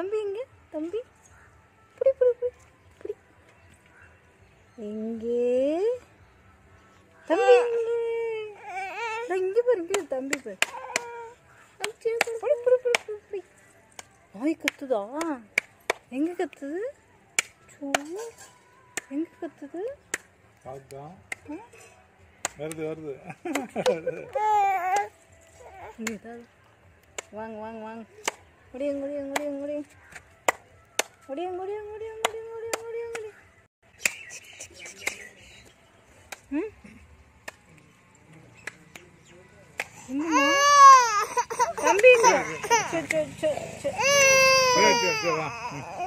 தம்பி இங்க தம்பி புடி புடி புடி புடி எங்கே தம்பி இங்க பாருங்க தம்பி பாரு புடி புடி புடி புடி புடி நாய் கத்துதா எங்க கத்துது எங்க கத்துது வருது வருது வாங்க வாங்க வாங்க முடியும் முடியும் முடியும் முடியும் முடியும் முடியும் முடியும் முடியும் முடியும் முடியும் முடியும் தம்பி